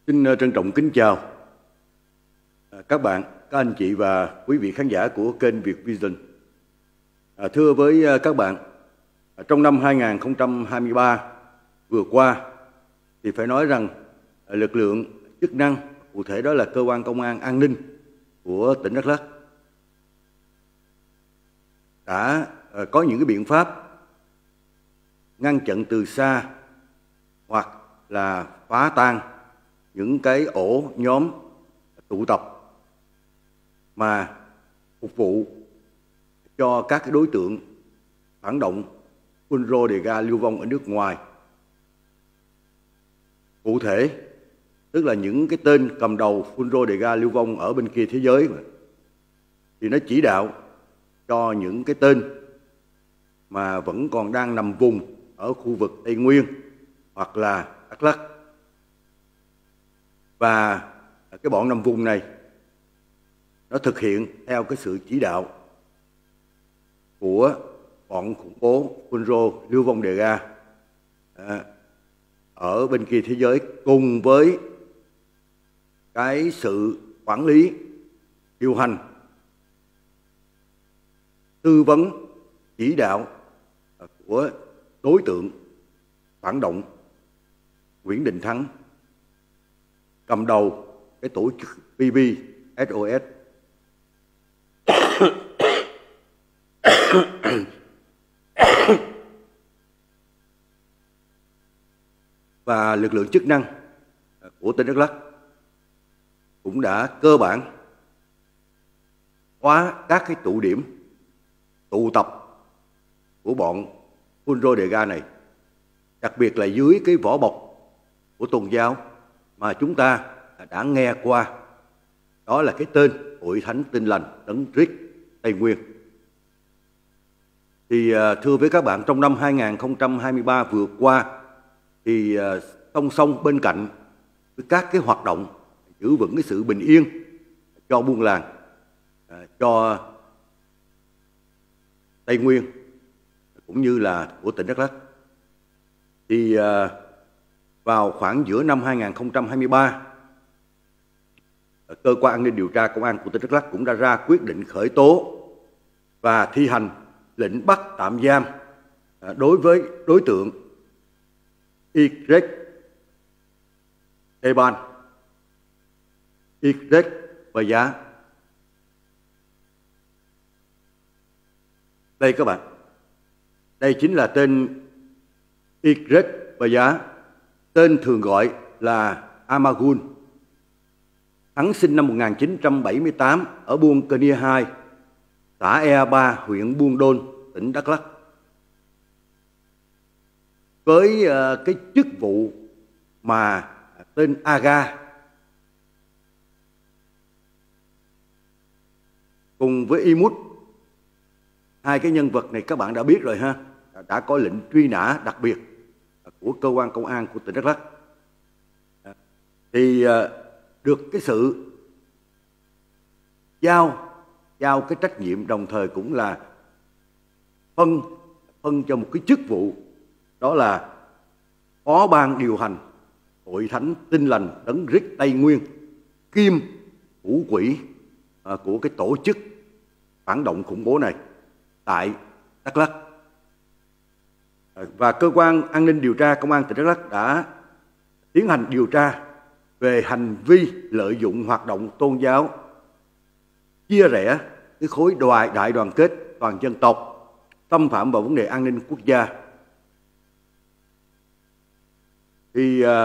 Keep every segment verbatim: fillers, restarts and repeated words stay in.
Xin trân trọng kính chào các bạn, các anh chị và quý vị khán giả của kênh Việt Vision. À, thưa với các bạn, trong năm hai nghìn không trăm hai mươi ba vừa qua thì phải nói rằng lực lượng chức năng, cụ thể đó là cơ quan công an an ninh của tỉnh Đắk Lắk đã có những cái biện pháp ngăn chặn từ xa hoặc là phá tan những cái ổ nhóm tụ tập mà phục vụ cho các cái đối tượng phản động phun rô đề ga lưu vong ở nước ngoài. Cụ thể, tức là những cái tên cầm đầu phun rô đề ga lưu vong ở bên kia thế giới mà, thì nó chỉ đạo cho những cái tên mà vẫn còn đang nằm vùng ở khu vực Tây Nguyên hoặc là Đắk Lắk. Và cái bọn nằm vùng này nó thực hiện theo cái sự chỉ đạo của bọn khủng bố phun rô lưu vong đề ga à, ở bên kia thế giới, cùng với cái sự quản lý, điều hành, tư vấn, chỉ đạo của đối tượng phản động Nguyễn Đình Thắng, cầm đầu cái tổ chức pê bê ét o ét. Và lực lượng chức năng của tỉnh Đắk Lắk cũng đã cơ bản khóa các cái tụ điểm tụ tập của bọn phun rô đề ga này, đặc biệt là dưới cái vỏ bọc của tôn giáo mà chúng ta đã nghe qua, đó là cái tên Hội Thánh Tin Lành Đấng Christ Tây Nguyên. Thì thưa với các bạn, trong năm hai nghìn không trăm hai mươi ba vừa qua thì song song bên cạnh với các cái hoạt động giữ vững cái sự bình yên cho buôn làng, cho Tây Nguyên cũng như là của tỉnh Đắk Lắk, thì vào khoảng giữa năm hai nghìn không trăm hai mươi ba, cơ quan an ninh điều tra công an của tỉnh Đắk Lắk cũng đã ra quyết định khởi tố và thi hành lệnh bắt tạm giam đối với đối tượng Y Eban, Y và Giá. Đây các bạn, đây chính là tên Y và Giá, tên thường gọi là Amagun. Hắn sinh năm một nghìn chín trăm bảy mươi tám ở buôn Cơ Nia hai, xã Ea Ba, huyện Buôn Đôn, tỉnh Đắk Lắk, với uh, cái chức vụ mà tên Aga, cùng với Imut. Hai cái nhân vật này các bạn đã biết rồi ha, đã có lệnh truy nã đặc biệt của cơ quan công an của tỉnh Đắk Lắk. Thì uh, được cái sự giao giao cái trách nhiệm, đồng thời cũng là phân phân cho một cái chức vụ, đó là phó ban điều hành Hội Thánh Tin Lành Đấng Christ Tây Nguyên, kiêm thủ quỹ à, của cái tổ chức phản động khủng bố này tại Đắk Lắk. Và cơ quan an ninh điều tra công an tỉnh Đắk Lắk đã tiến hành điều tra về hành vi lợi dụng hoạt động tôn giáo, chia rẽ cái khối đoàn đại đoàn kết toàn dân tộc, xâm phạm vào vấn đề an ninh quốc gia. Thì uh,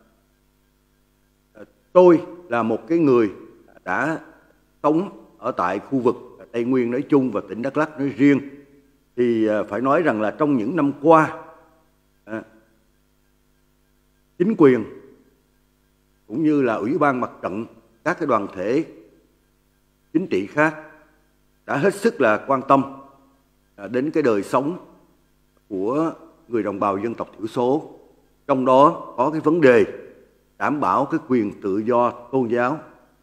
tôi là một cái người đã sống ở tại khu vực Tây Nguyên nói chung và tỉnh Đắk Lắk nói riêng, thì uh, phải nói rằng là trong những năm qua, uh, chính quyền cũng như là Ủy ban Mặt trận, các cái đoàn thể chính trị khác đã hết sức là quan tâm đến cái đời sống của người đồng bào dân tộc thiểu số, trong đó có cái vấn đề đảm bảo cái quyền tự do tôn giáo,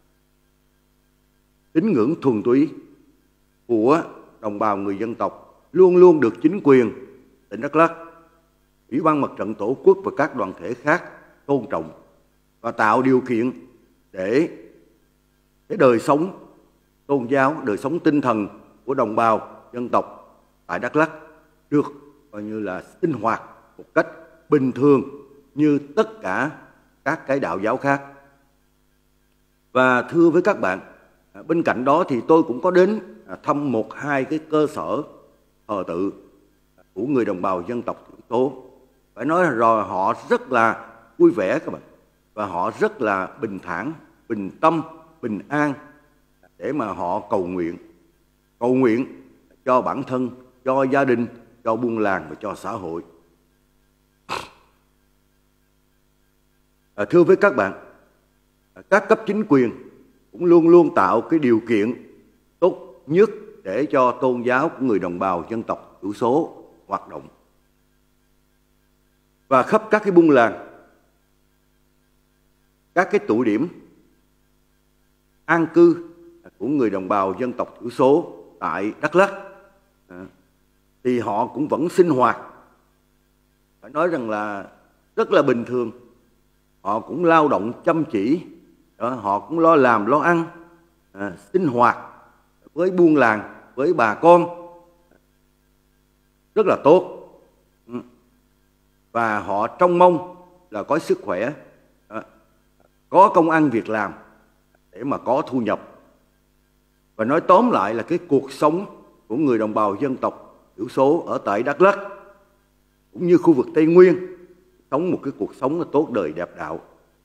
tín ngưỡng thuần túy của đồng bào người dân tộc luôn luôn được chính quyền tỉnh Đắk Lắk, Ủy ban Mặt trận Tổ quốc và các đoàn thể khác tôn trọng và tạo điều kiện để cái đời sống tôn giáo, đời sống tinh thần của đồng bào dân tộc tại Đắk Lắk được coi như là sinh hoạt một cách bình thường như tất cả các cái đạo giáo khác. Và thưa với các bạn, bên cạnh đó thì tôi cũng có đến thăm một hai cái cơ sở thờ tự của người đồng bào dân tộc thiểu số. Phải nói rồi họ rất là vui vẻ các bạn, và họ rất là bình thản, bình tâm, bình an để mà họ cầu nguyện. Cầu nguyện cho bản thân, cho gia đình, cho buôn làng và cho xã hội. À, thưa với các bạn, các cấp chính quyền cũng luôn luôn tạo cái điều kiện tốt nhất để cho tôn giáo của người đồng bào dân tộc thiểu số hoạt động. Và khắp các cái buôn làng, các cái tụ điểm an cư của người đồng bào dân tộc thiểu số tại Đắk Lắk thì họ cũng vẫn sinh hoạt, phải nói rằng là rất là bình thường. Họ cũng lao động chăm chỉ, đó, họ cũng lo làm lo ăn, à, sinh hoạt với buôn làng, với bà con rất là tốt. Và họ trông mong là có sức khỏe, đó, có công ăn việc làm để mà có thu nhập. Và nói tóm lại là cái cuộc sống của người đồng bào dân tộc thiểu số ở tại Đắk Lắk cũng như khu vực Tây Nguyên sống một cái cuộc sống là tốt đời đẹp đạo.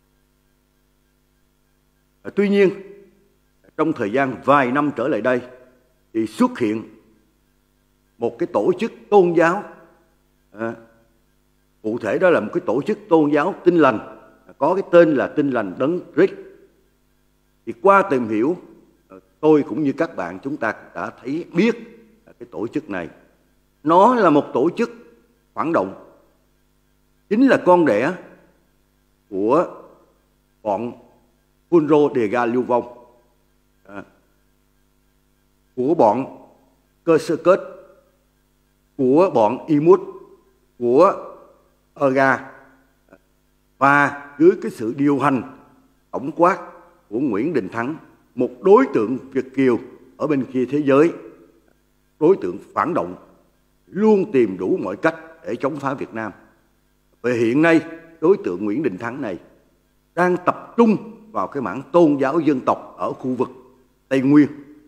Tuy nhiên, trong thời gian vài năm trở lại đây thì xuất hiện một cái tổ chức tôn giáo, à, cụ thể đó là một cái tổ chức tôn giáo Tin Lành, có cái tên là Tin Lành Đấng Christ. Thì qua tìm hiểu, tôi cũng như các bạn chúng ta đã thấy biết cái tổ chức này, nó là một tổ chức phản động, chính là con đẻ của bọn Phun Rô Đề Ga Lưu Vong, à, của bọn Cơ Sơ Kết, của bọn Y Mút, của Ơ Ga, và dưới cái sự điều hành tổng quát của Nguyễn Đình Thắng, một đối tượng Việt kiều ở bên kia thế giới, đối tượng phản động, luôn tìm đủ mọi cách để chống phá Việt Nam. Và hiện nay đối tượng Nguyễn Đình Thắng này đang tập trung vào cái mảng tôn giáo dân tộc ở khu vực Tây Nguyên.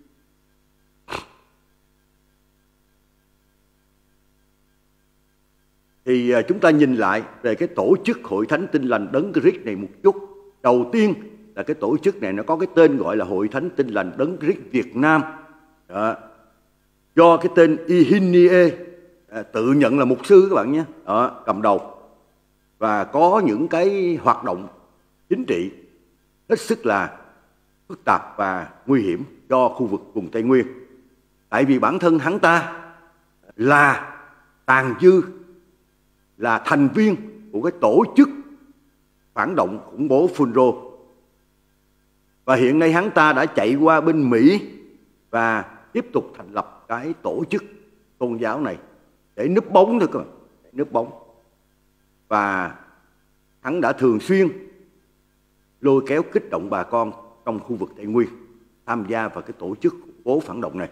Thì chúng ta nhìn lại về cái tổ chức Hội Thánh Tin Lành Đấng Christ này một chút. Đầu tiên là cái tổ chức này nó có cái tên gọi là Hội Thánh Tin Lành Đấng Christ Việt Nam. Đó. Do cái tên Ihinie, à, tự nhận là mục sư các bạn nhé, đó, cầm đầu. Và có những cái hoạt động chính trị hết sức là phức tạp và nguy hiểm cho khu vực vùng Tây Nguyên. Tại vì bản thân hắn ta là tàn dư, là thành viên của cái tổ chức phản động khủng bố Phun Rô. Và hiện nay hắn ta đã chạy qua bên Mỹ và tiếp tục thành lập cái tổ chức tôn giáo này để núp bóng thôi cơ, để núp bóng. Và hắn đã thường xuyên lôi kéo kích động bà con trong khu vực Tây Nguyên tham gia vào cái tổ chức khủng bố phản động này.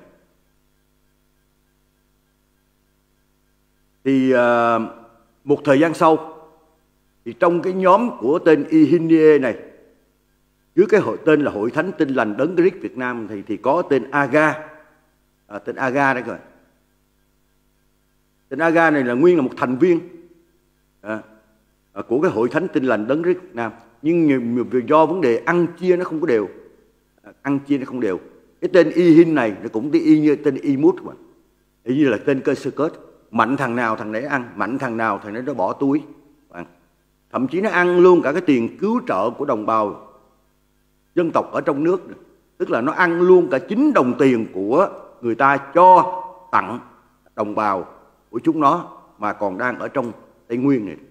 Thì uh, một thời gian sau thì trong cái nhóm của tên Ihinie này, dưới cái hội tên là Hội Thánh Tin Lành Đấng Christ Việt Nam thì thì có tên Aga, à, tên Aga đấy các bạn. Tên Aga này là nguyên là một thành viên à, à, của cái Hội Thánh Tin Lành Đấng Christ Việt Nam, nhưng do vấn đề ăn chia nó không có đều, à, ăn chia nó không đều. Cái tên Ihin này nó cũng y như tên Imut các bạn, y như là tên Cơ Sơ Kết, mạnh thằng nào thằng đấy ăn, mạnh thằng nào thằng đấy nó bỏ túi. À, thậm chí nó ăn luôn cả cái tiền cứu trợ của đồng bào dân tộc ở trong nước, tức là nó ăn luôn cả chính đồng tiền của người ta cho tặng đồng bào của chúng nó mà còn đang ở trong Tây Nguyên này.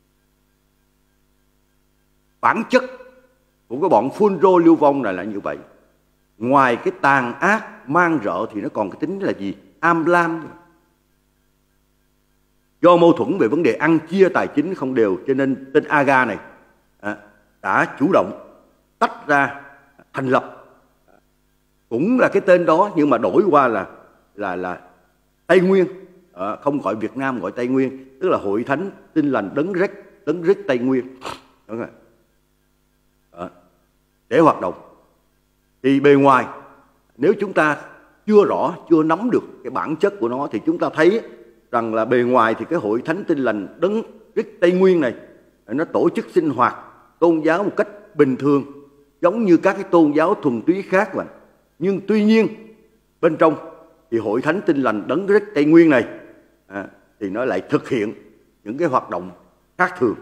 Bản chất của cái bọn Phun Rô Lưu Vong này là như vậy. Ngoài cái tàn ác man rợ thì nó còn cái tính là gì? Am lam. Do mâu thuẫn về vấn đề ăn chia tài chính không đều, cho nên tên Aga này à, đã chủ động tách ra thành lập, cũng là cái tên đó nhưng mà đổi qua là là là Tây Nguyên, à, không gọi Việt Nam, gọi Tây Nguyên, tức là Hội Thánh Tin Lành Đấng Christ Đấng Christ Tây Nguyên. Đúng rồi. À, để hoạt động. Thì bề ngoài nếu chúng ta chưa rõ, chưa nắm được cái bản chất của nó thì chúng ta thấy rằng là bề ngoài thì cái Hội Thánh Tin Lành Đấng Christ Tây Nguyên này nó tổ chức sinh hoạt tôn giáo một cách bình thường, giống như các cái tôn giáo thuần túy khác vậy. Nhưng tuy nhiên bên trong thì Hội Thánh Tin Lành Đấng Christ Tây Nguyên này à, thì nó lại thực hiện những cái hoạt động khác thường.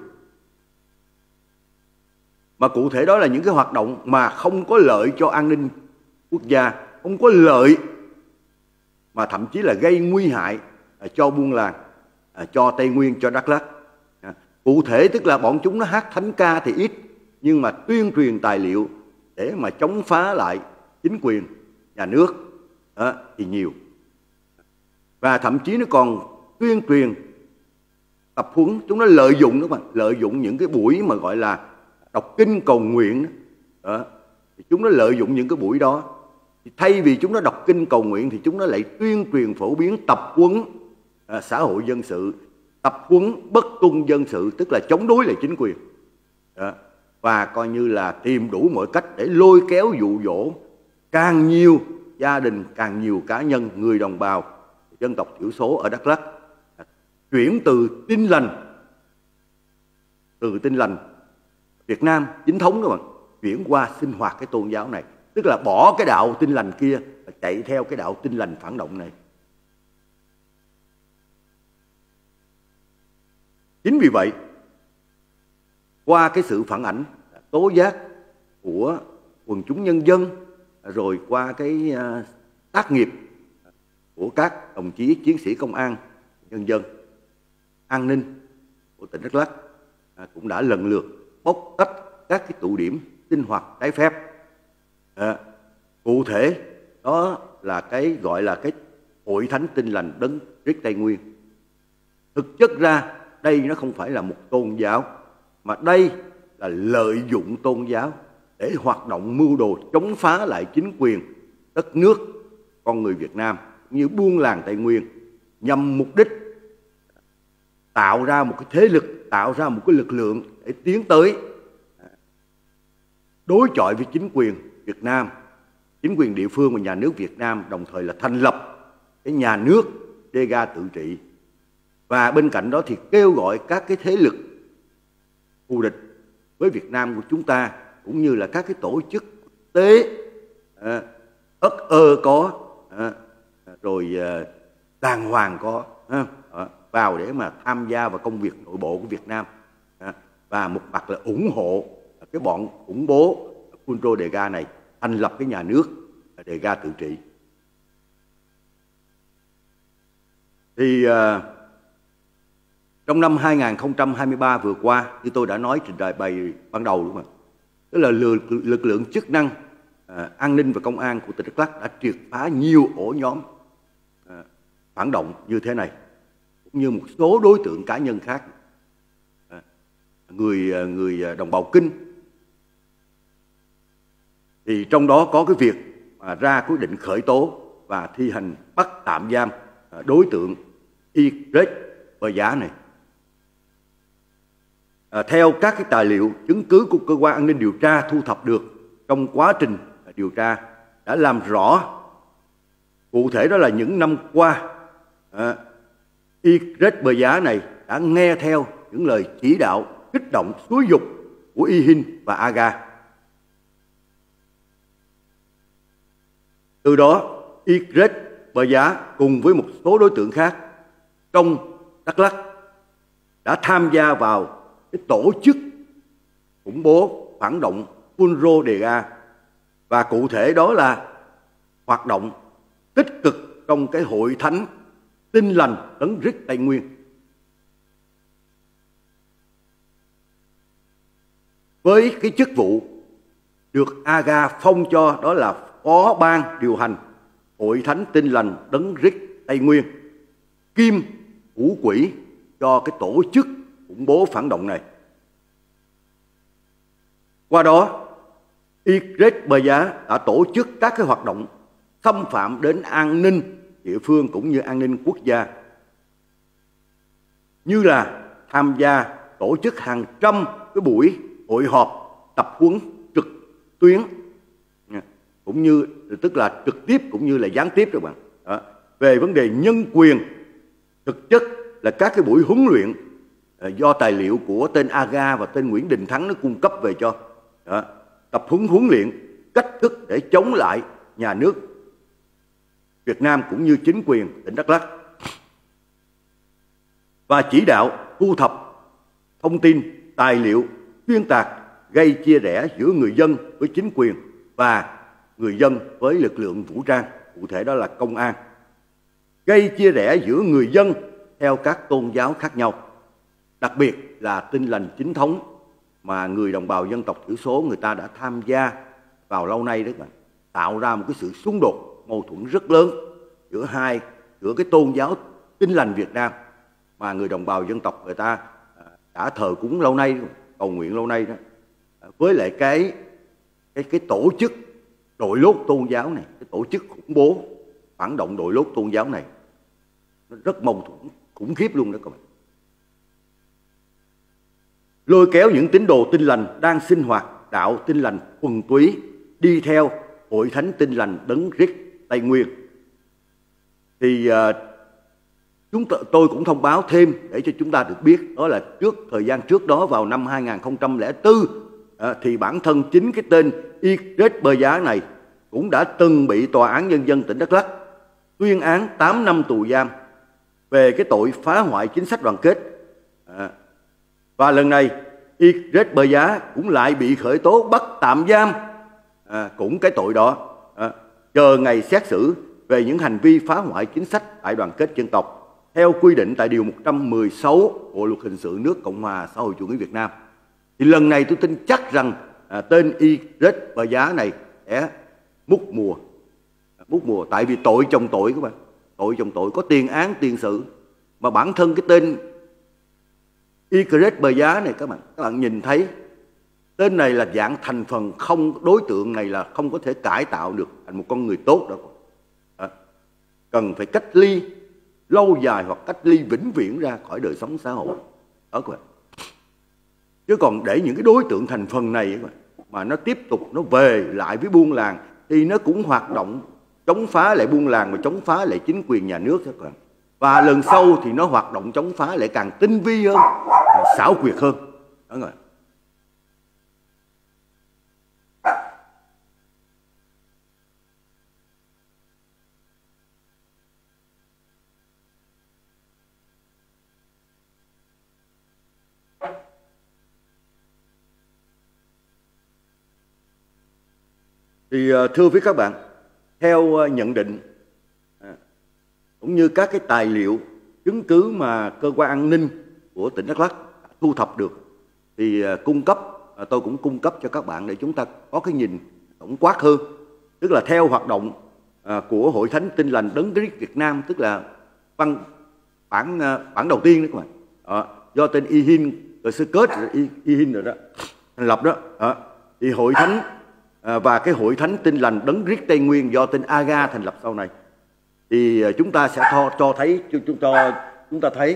Mà cụ thể đó là những cái hoạt động mà không có lợi cho an ninh quốc gia, không có lợi mà thậm chí là gây nguy hại à, cho buôn làng, à, cho Tây Nguyên, cho Đắk Lắk. À, cụ thể tức là bọn chúng nó hát thánh ca thì ít, nhưng mà tuyên truyền tài liệu để mà chống phá lại chính quyền, nhà nước à, thì nhiều. Và thậm chí nó còn tuyên truyền, tập huấn, chúng nó lợi dụng đó mà, lợi dụng những cái buổi mà gọi là đọc kinh cầu nguyện đó, thì chúng nó lợi dụng những cái buổi đó. Thì thay vì chúng nó đọc kinh cầu nguyện thì chúng nó lại tuyên truyền phổ biến tập huấn à, xã hội dân sự, tập huấn bất tuân dân sự, tức là chống đối lại chính quyền đó. Và coi như là tìm đủ mọi cách để lôi kéo dụ dỗ càng nhiều gia đình, càng nhiều cá nhân, người đồng bào dân tộc thiểu số ở Đắk Lắk chuyển từ Tin Lành, từ Tin Lành Việt Nam chính thống đó mà, chuyển qua sinh hoạt cái tôn giáo này, tức là bỏ cái đạo Tin Lành kia và chạy theo cái đạo Tin Lành phản động này. Chính vì vậy, qua cái sự phản ảnh, tố giác của quần chúng nhân dân, rồi qua cái uh, tác nghiệp của các đồng chí chiến sĩ công an, nhân dân, an ninh của tỉnh Đắk Lắk à, cũng đã lần lượt bóc tách các cái tụ điểm sinh hoạt trái phép. À, cụ thể đó là cái gọi là cái Hội Thánh Tin Lành Đấng Christ Tây Nguyên. Thực chất ra đây nó không phải là một tôn giáo, mà đây là lợi dụng tôn giáo để hoạt động mưu đồ chống phá lại chính quyền, đất nước, con người Việt Nam như buôn làng Tây Nguyên, nhằm mục đích tạo ra một cái thế lực, tạo ra một cái lực lượng để tiến tới đối chọi với chính quyền Việt Nam, chính quyền địa phương và nhà nước Việt Nam, đồng thời là thành lập cái nhà nước Dega tự trị. Và bên cạnh đó thì kêu gọi các cái thế lực thù địch với Việt Nam của chúng ta, cũng như là các cái tổ chức quốc tế à, ất ơ có, à, rồi à, đàng hoàng có, à, vào để mà tham gia vào công việc nội bộ của Việt Nam, à, và một mặt là ủng hộ cái bọn khủng bố Phun-rô Đề-ga này thành lập cái nhà nước Đề-ga tự trị. Thì à, trong năm hai nghìn không trăm hai mươi ba vừa qua, như tôi đã nói trình bày bài ban đầu đúng không? Tức là lực, lực lượng chức năng à, an ninh và công an của tỉnh Đắk Lắk đã triệt phá nhiều ổ nhóm à, phản động như thế này, cũng như một số đối tượng cá nhân khác, à, người người đồng bào Kinh. Thì trong đó có cái việc mà ra quyết định khởi tố và thi hành bắt tạm giam à, đối tượng Ycret Bờ Giá này. À, theo các cái tài liệu chứng cứ của cơ quan an ninh điều tra thu thập được trong quá trình điều tra đã làm rõ, cụ thể đó là những năm qua à, Ycret Bờ Giá này đã nghe theo những lời chỉ đạo kích động xúi dục của Y Hin và Aga. Từ đó Ycret Bờ Giá cùng với một số đối tượng khác trong Đắk Lắk đã tham gia vào cái tổ chức khủng bố phản động Phun-rô Đề-ga, và cụ thể đó là hoạt động tích cực trong cái Hội Thánh Tin Lành Đấng Christ Tây Nguyên. Với cái chức vụ được Aga phong cho đó là phó ban điều hành Hội Thánh Tin Lành Đấng Christ Tây Nguyên, kiêm thủ quỹ cho cái tổ chức khủng bố phản động này. Qua đó, Yves Beya đã tổ chức các cái hoạt động xâm phạm đến an ninh địa phương cũng như an ninh quốc gia, như là tham gia tổ chức hàng trăm cái buổi hội họp tập huấn trực tuyến, cũng như tức là trực tiếp cũng như là gián tiếp các bạn, đó, về vấn đề nhân quyền. Thực chất là các cái buổi huấn luyện do tài liệu của tên Aga và tên Nguyễn Đình Thắng nó cung cấp về cho, đó, tập huấn huấn luyện cách thức để chống lại nhà nước Việt Nam cũng như chính quyền tỉnh Đắk Lắk, và chỉ đạo thu thập thông tin, tài liệu xuyên tạc gây chia rẽ giữa người dân với chính quyền và người dân với lực lượng vũ trang, cụ thể đó là công an, gây chia rẽ giữa người dân theo các tôn giáo khác nhau, đặc biệt là Tin lành chính thống mà người đồng bào dân tộc thiểu số người ta đã tham gia vào lâu nay đấy, mà tạo ra một cái sự xung đột mâu thuẫn rất lớn giữa hai giữa cái tôn giáo Tin lành Việt Nam mà người đồng bào dân tộc người ta đã thờ cúng lâu nay, cầu nguyện lâu nay đó, với lại cái cái cái tổ chức đội lốt tôn giáo này, cái tổ chức khủng bố phản động đội lốt tôn giáo này, nó rất mâu thuẫn khủng khiếp luôn đó các bạn. Lôi kéo những tín đồ Tin lành đang sinh hoạt đạo Tin lành thuần túy đi theo Hội Thánh Tin lành Đấng Christ Tây Nguyên. Thì uh, chúng tôi cũng thông báo thêm để cho chúng ta được biết, đó là trước thời gian trước đó vào năm hai nghìn không trăm lẻ bốn, uh, thì bản thân chính cái tên Yves Beya này cũng đã từng bị Tòa án Nhân dân tỉnh Đắk Lắk tuyên án tám năm tù giam về cái tội phá hoại chính sách đoàn kết. À, và lần này Yves Beya cũng lại bị khởi tố bắt tạm giam, à, cũng cái tội đó, à, chờ ngày xét xử về những hành vi phá hoại chính sách đại đoàn kết dân tộc theo quy định tại điều một trăm mười sáu Bộ luật hình sự nước Cộng hòa xã hội chủ nghĩa Việt Nam. Thì lần này tôi tin chắc rằng à, tên Yves Beya này sẽ múc mùa, múc mùa tại vì tội chồng tội các bạn, tội chồng tội có tiền án tiền sự, mà bản thân cái tên Yves Beya này các bạn các bạn nhìn thấy tên này là dạng thành phần không, đối tượng này là không có thể cải tạo được thành một con người tốt đâu, à, cần phải cách ly lâu dài hoặc cách ly vĩnh viễn ra khỏi đời sống xã hội đó các bạn. Chứ còn để những cái đối tượng thành phần này các bạn, mà nó tiếp tục nó về lại với buôn làng thì nó cũng hoạt động chống phá lại buôn làng và chống phá lại chính quyền nhà nước các bạn. Và lần sau thì nó hoạt động chống phá lại càng tinh vi hơn, xảo quyệt hơn đó rồi. Thì thưa với các bạn, theo nhận định cũng như các cái tài liệu chứng cứ mà cơ quan an ninh của tỉnh Đắk Lắk thu thập được, thì cung cấp tôi cũng cung cấp cho các bạn để chúng ta có cái nhìn tổng quát hơn. Tức là theo hoạt động của Hội Thánh Tin lành Đấng Christ Việt Nam, tức là văn bản bản đầu tiên đó các bạn, đó, do tên Ihin rồi sơ kết Ihin rồi đó thành lập đó, đó. Thì Hội Thánh à, và cái Hội Thánh Tin lành Đấng Christ Tây Nguyên do tên Aga thành lập sau này, thì chúng ta sẽ cho, cho thấy chúng ta chúng ta thấy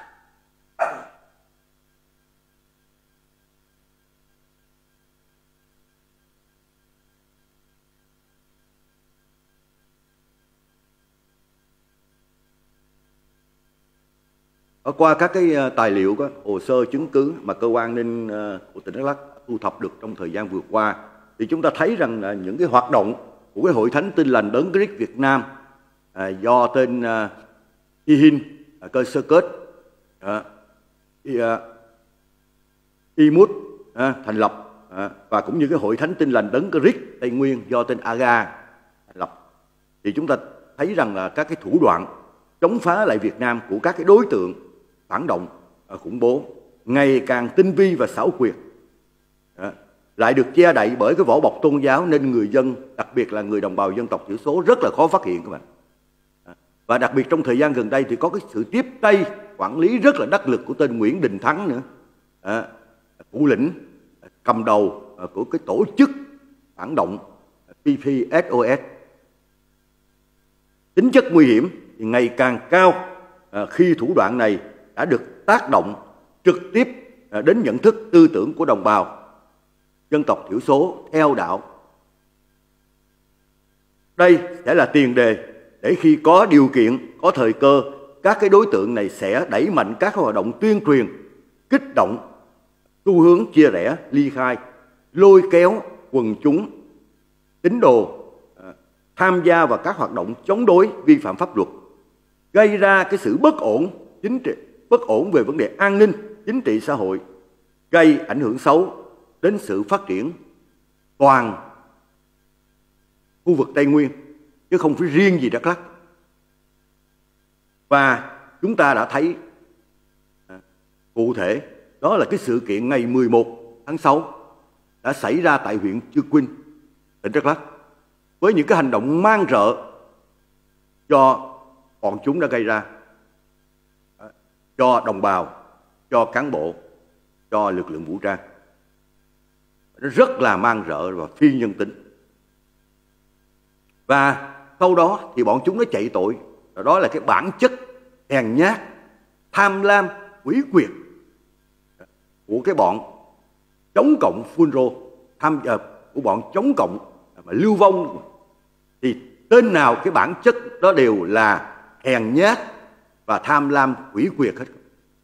ở qua các cái tài liệu, có hồ sơ chứng cứ mà cơ quan an ninh của tỉnh Đắk Lắk thu thập được trong thời gian vừa qua, thì chúng ta thấy rằng là những cái hoạt động của cái Hội Thánh Tin lành Đấng Christ Việt Nam à, do tên uh, Ihin à, cơ sơ kết à, I, uh, Imut à, thành lập à, và cũng như cái Hội Thánh Tin lành Đấng Christ Tây Nguyên do tên Aga thành lập, thì chúng ta thấy rằng là các cái thủ đoạn chống phá lại Việt Nam của các cái đối tượng phản động à, khủng bố ngày càng tinh vi và xảo quyệt, à, lại được che đậy bởi cái vỏ bọc tôn giáo, nên người dân, đặc biệt là người đồng bào dân tộc thiểu số rất là khó phát hiện các bạn. Và đặc biệt trong thời gian gần đây thì có cái sự tiếp tay quản lý rất là đắc lực của tên Nguyễn Đình Thắng nữa, à, thủ lĩnh cầm đầu của cái tổ chức phản động pê pê ét o ét. Tính chất nguy hiểm thì ngày càng cao khi thủ đoạn này đã được tác động trực tiếp đến nhận thức tư tưởng của đồng bào dân tộc thiểu số theo đạo. Đây sẽ là tiền đề để khi có điều kiện, có thời cơ, các cái đối tượng này sẽ đẩy mạnh các hoạt động tuyên truyền, kích động, xu hướng chia rẽ, ly khai, lôi kéo quần chúng, tín đồ tham gia vào các hoạt động chống đối, vi phạm pháp luật, gây ra cái sự bất ổn chính trị, bất ổn về vấn đề an ninh, chính trị xã hội, gây ảnh hưởng xấu đến sự phát triển toàn khu vực Tây Nguyên, chứ không phải riêng gì Đắk Lắk. Và chúng ta đã thấy à, cụ thể đó là cái sự kiện ngày mười một tháng sáu đã xảy ra tại huyện Chư Quynh, tỉnh Đắk Lắk, với những cái hành động man rợ do bọn chúng đã gây ra à, cho đồng bào, cho cán bộ, cho lực lượng vũ trang. Nó rất là man rợ và phi nhân tính. Và sau đó thì bọn chúng nó chạy tội. Đó là cái bản chất hèn nhát, tham lam, quỷ quyệt của cái bọn chống cộng Phunro, tham uh, của bọn chống cộng mà lưu vong. Thì tên nào cái bản chất đó đều là hèn nhát và tham lam quỷ quyệt hết.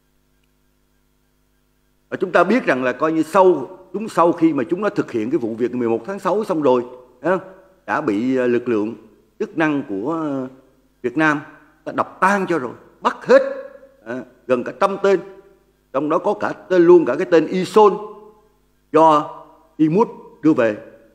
Và chúng ta biết rằng là coi như sau chúng sau khi mà chúng nó thực hiện cái vụ việc mười một tháng sáu xong rồi, đã bị lực lượng chức năng của Việt Nam ta đập tan cho rồi, bắt hết à, gần cả trăm tên, trong đó có cả tên luôn cả cái tên Ison do Imut đưa về.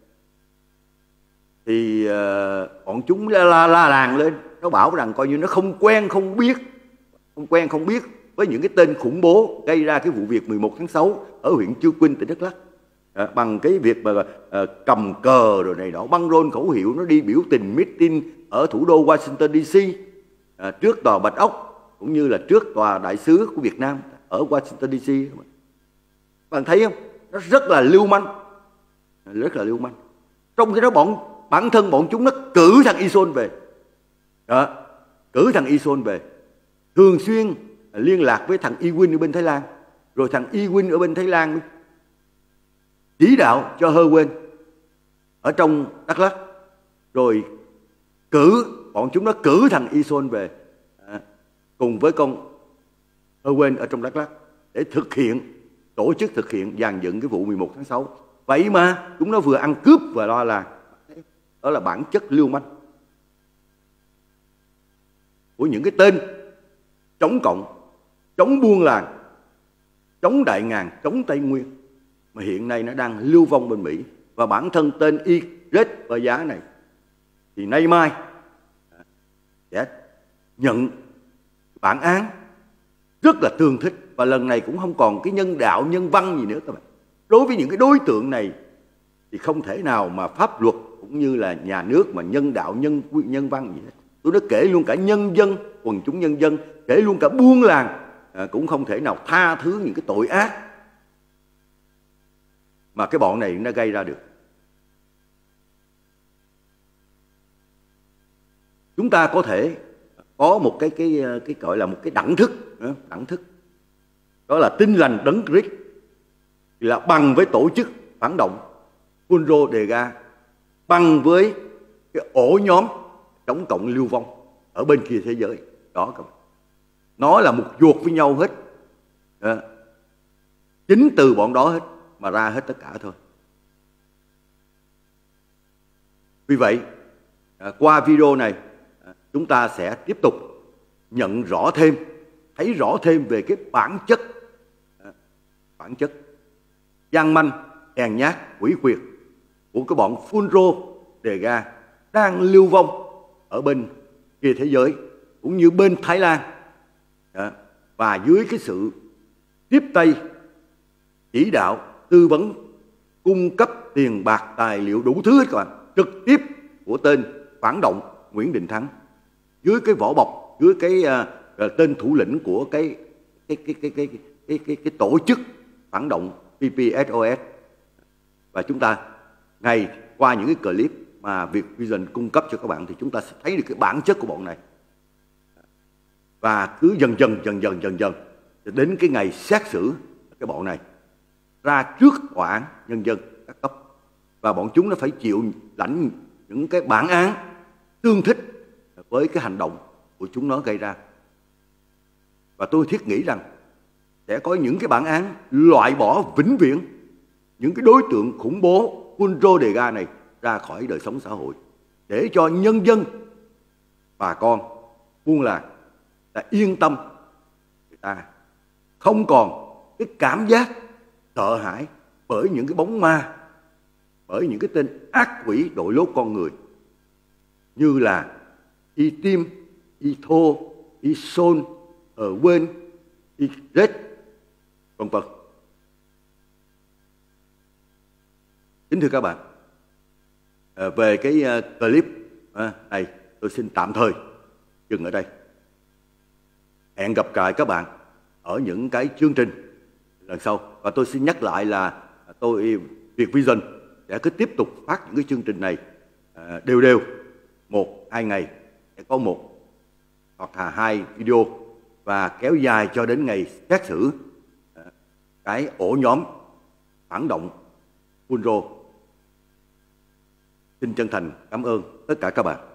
Thì uh, bọn chúng la, la, la làng lên, nó bảo rằng coi như nó không quen không biết, không quen không biết với những cái tên khủng bố gây ra cái vụ việc mười một tháng sáu ở huyện Chư Quynh, tỉnh Đắk Lắk. À, bằng cái việc mà à, cầm cờ rồi này đó, băng rôn khẩu hiệu, nó đi biểu tình meeting ở thủ đô Washington đê xê, à, trước tòa Bạch Ốc cũng như là trước tòa đại sứ của Việt Nam ở Washington đê xê. Bạn thấy không? Nó rất là lưu manh, rất là lưu manh. Trong khi đó bọn bản thân bọn chúng nó cử thằng Ison về, đó, cử thằng Ison về, thường xuyên liên lạc với thằng Ewin ở bên Thái Lan, rồi thằng Ewin ở bên Thái Lan chỉ đạo cho Hơ Quên ở trong Đắk Lắk, rồi cử bọn chúng nó cử thằng Ison về à, cùng với con Hơ Quên ở trong Đắk Lắk để thực hiện, tổ chức thực hiện dàn dựng cái vụ mười một tháng sáu. Vậy mà chúng nó vừa ăn cướp và lo là đó là bản chất lưu manh của những cái tên chống cộng, chống buôn làng, chống Đại Ngàn, chống Tây Nguyên mà hiện nay nó đang lưu vong bên Mỹ. Và bản thân tên Y Z ở giá này thì nay mai sẽ nhận bản án rất là tương thích, và lần này cũng không còn cái nhân đạo nhân văn gì nữa các bạn. Đối với những cái đối tượng này thì không thể nào mà pháp luật cũng như là nhà nước mà nhân đạo nhân nhân văn gì hết. Tôi đã kể luôn cả nhân dân, quần chúng nhân dân, kể luôn cả buôn làng à, cũng không thể nào tha thứ những cái tội ác mà cái bọn này nó gây ra được. Chúng ta có thể có một cái cái cái gọi là một cái đẳng thức, đẳng thức đó là tin lành đấng Christ là bằng với tổ chức phản động Phunro Dega, bằng với cái ổ nhóm chống cộng lưu vong ở bên kia thế giới đó các bạn. Nó là một ruột với nhau hết à, chính từ bọn đó hết mà ra hết tất cả thôi. Vì vậy à, qua video này à, chúng ta sẽ tiếp tục nhận rõ thêm, thấy rõ thêm về cái bản chất à, bản chất gian manh, hèn nhát, quỷ quyệt của cái bọn Phunro Dega đang lưu vong ở bên kia thế giới cũng như bên Thái Lan à, và dưới cái sự tiếp tay chỉ đạo, tư vấn, cung cấp tiền bạc, tài liệu đủ thứ hết các bạn, trực tiếp của tên phản động Nguyễn Đình Thắng, dưới cái vỏ bọc, dưới cái uh, tên thủ lĩnh của cái cái cái cái cái cái cái, cái, cái tổ chức phản động pê pê ét o ét. Và chúng ta ngày qua những cái clip mà Việt Vision cung cấp cho các bạn thì chúng ta sẽ thấy được cái bản chất của bọn này. Và cứ dần dần dần dần dần dần đến cái ngày xét xử cái bọn này ra trước tòa án nhân dân các cấp, và bọn chúng nó phải chịu lãnh những cái bản án tương thích với cái hành động của chúng nó gây ra. Và tôi thiết nghĩ rằng sẽ có những cái bản án loại bỏ vĩnh viễn những cái đối tượng khủng bố Phun-rô Đề-ga này ra khỏi đời sống xã hội, để cho nhân dân, bà con, buôn làng đã yên tâm, người ta không còn cái cảm giác sợ hãi bởi những cái bóng ma, bởi những cái tên ác quỷ đội lốt con người như là Y Tim, Y Thô, Y Sôn, Ở Quên, Y Rết, vân vân. Kính thưa các bạn, à, về cái uh, clip à, này tôi xin tạm thời dừng ở đây. Hẹn gặp lại các bạn ở những cái chương trình lần sau. Và tôi xin nhắc lại là tôi Việt Vision sẽ cứ tiếp tục phát những cái chương trình này à, đều đều, một hai ngày sẽ có một hoặc là hai video, và kéo dài cho đến ngày xét xử à, cái ổ nhóm phản động Phun-rô. Xin chân thành cảm ơn tất cả các bạn.